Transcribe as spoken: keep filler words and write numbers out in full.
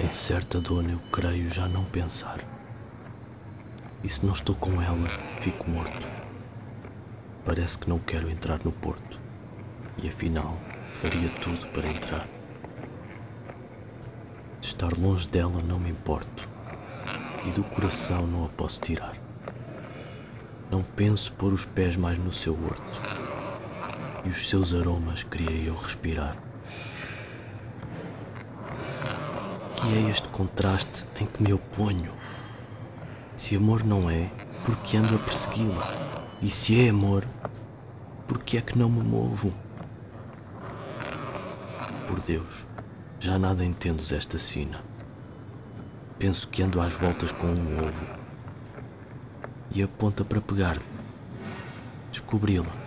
Em certa dona eu creio já não pensar, e se não estou com ela, fico morto. Parece que não quero entrar no porto, e afinal faria tudo para entrar. De estar longe dela não me importo, e do coração não a posso tirar. Não penso pôr os pés mais no seu horto, e os seus aromas queria eu respirar. Que é este contraste em que me oponho? Se amor não é, porque ando a persegui-la? E se é amor, porque é que não me movo? Por Deus, já nada entendo desta sina. Penso que ando às voltas com um ovo, e aponta para pegar-lhe, descobri-la.